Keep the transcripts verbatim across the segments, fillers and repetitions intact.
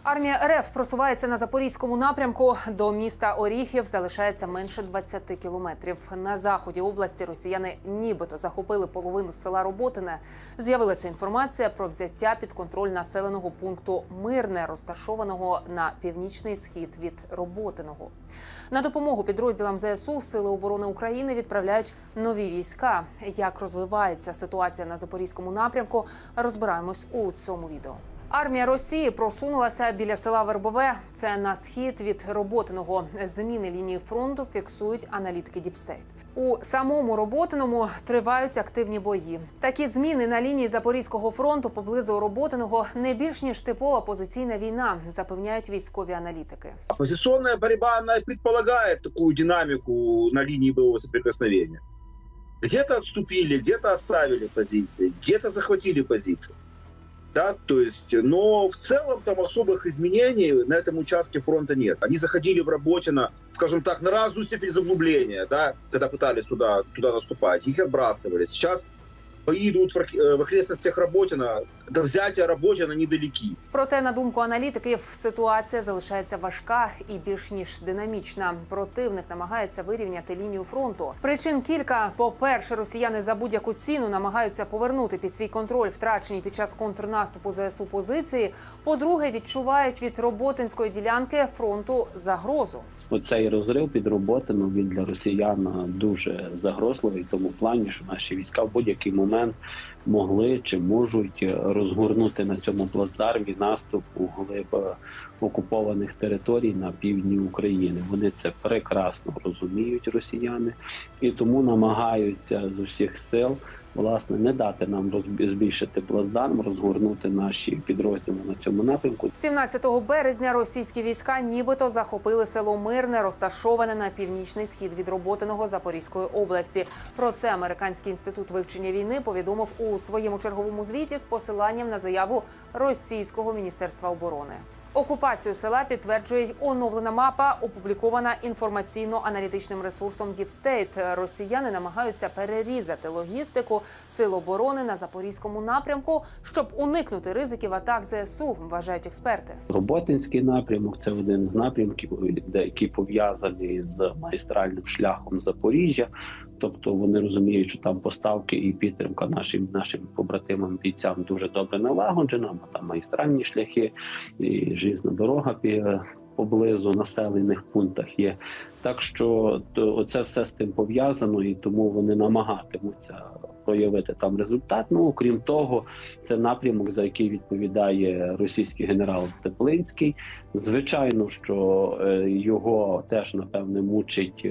Армія РФ просувається на Запорізькому напрямку. До міста Оріхів залишається менше двадцяти кілометрів. На заході області росіяни нібито захопили половину села Роботине. З'явилася інформація про взяття під контроль населеного пункту Мирне, розташованого на північний схід від Роботиного. На допомогу підрозділам ЗСУ Сили оборони України відправляють нові війська. Як розвивається ситуація на Запорізькому напрямку, розбираємось у цьому відео. Армія Росії просунулася біля села Вербове. Це на схід від Роботиного. Зміни лінії фронту фіксують аналітики Діпстейт. У самому Роботиному тривають активні бої. Такі зміни на лінії Запорізького фронту поблизу Роботиного не більш ніж типова позиційна війна, запевняють військові аналітики. Позиционная борьба, она предполагает такую динамику на линии боевого соприкосновения. Где-то отступили, где-то оставили позиции, где-то захватили позиции. Да, то есть, но в целом там особых изменений на этом участке фронта нет. Они заходили в Роботино, скажем так, на разную степень заглубления, да, когда пытались туда, туда наступать, их отбрасывали. Сейчас бои идут в окрестностях Роботина, до взяття Роботина недалекі. Проте, на думку аналітиків, ситуація залишається важка і більш ніж динамічна. Противник намагається вирівняти лінію фронту. Причин кілька. По-перше, росіяни за будь-яку ціну намагаються повернути під свій контроль втрачені під час контрнаступу ЗСУ позиції. По-друге, відчувають від Роботинської ділянки фронту загрозу. Оцей розрив під Роботином, він для росіян дуже загрозливий в тому плані, що наші війська в будь-який момент могли чи можуть розгорнути на цьому плацдармі наступ у глиб окупованих територій на півдні України. Вони це прекрасно розуміють, росіяни, і тому намагаються з усіх сил власне не дати нам збільшити плацдарм, розгорнути наші підрозділи на цьому напрямку. сімнадцятого березня російські війська нібито захопили село Мирне, розташоване на північний схід від Роботиного Запорізької області. Про це Американський інститут вивчення війни повідомив у своєму черговому звіті з посиланням на заяву російського міністерства оборони. Окупацію села підтверджує й оновлена мапа, опублікована інформаційно-аналітичним ресурсом Діпстейт. Росіяни намагаються перерізати логістику Сил оборони на Запорізькому напрямку, щоб уникнути ризиків атак ЗСУ, вважають експерти. Роботинський напрямок – це один з напрямків, який пов'язаний з магістральним шляхом Запоріжжя. Тобто вони розуміють, що там поставки і підтримка нашим нашим побратимам бійцям дуже добре налагоджена, бо там магістральні шляхи і желізна дорога поблизу населених пунктах є. Так що це все з тим пов'язано, і тому вони намагатимуться проявити там результат. Ну, окрім того, це напрямок, за який відповідає російський генерал Теплинський. Звичайно, що його теж, напевне, мучить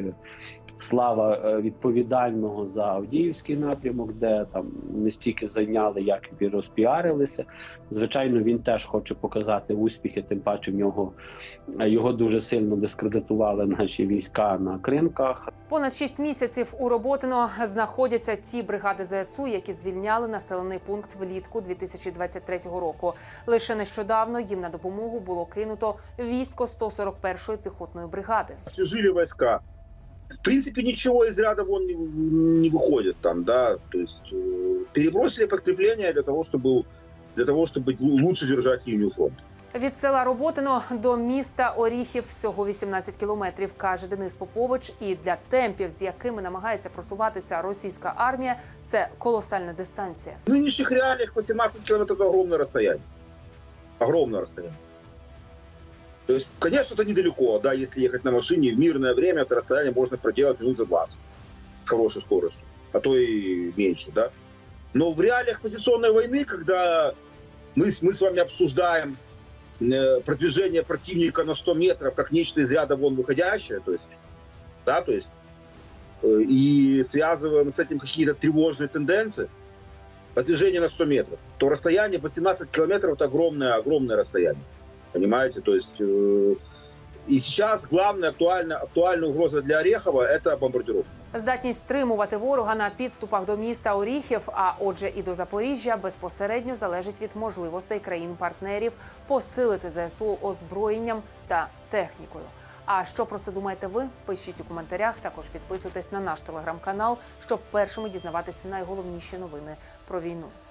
слава відповідального за Авдіївський напрямок, де там не стільки зайняли, як і розпіарилися. Звичайно, він теж хоче показати успіхи, тим паче в нього його дуже сильно дискредитували наші війська на Кринках. Понад шість місяців у Роботино знаходяться ті бригади ЗСУ, які звільняли населений пункт влітку дві тисячі двадцять третього року. Лише нещодавно їм на допомогу було кинуто військо сто сорок першої піхотної бригади. Освежили войска. В принципе, ничего из ряда вон не, не выходит там, да, то есть э, перебросили подкрепление для того, чтобы, для того, чтобы лучше держать линию фронта. Від села Роботино до міста Оріхів всього вісімнадцять кілометрів, каже Денис Попович. І для темпів, з якими намагається просуватися російська армія, це колосальна дистанція. В нынешних реалиях восемнадцать километров – это огромное расстояние. Огромное расстояние. То есть, конечно, это недалеко, да, если ехать на машине в мирное время, это расстояние можно проделать минут за двадцать с хорошей скоростью, а то и меньше, да. Но в реалиях позиционной войны, когда мы, мы с вами обсуждаем э, продвижение противника на сто метров как нечто из ряда вон выходящее, то есть, да, то есть, э, и связываем с этим какие-то тревожные тенденции, продвижение на сто метров, то расстояние восемнадцать километров – это огромное, огромное расстояние. Понимаете, то есть э, и сейчас главная актуальная, актуальная угроза для Орехова – это бомбардировка. Здатність стримувати ворога на підступах до міста Оріхів, а отже і до Запоріжжя, безпосередньо залежить від можливостей країн-партнерів посилити ЗСУ озброєнням та технікою. А що про це думаєте ви? Пишіть у коментарях, також підписуйтесь на наш телеграм-канал, щоб першими дізнаватися найголовніші новини про війну.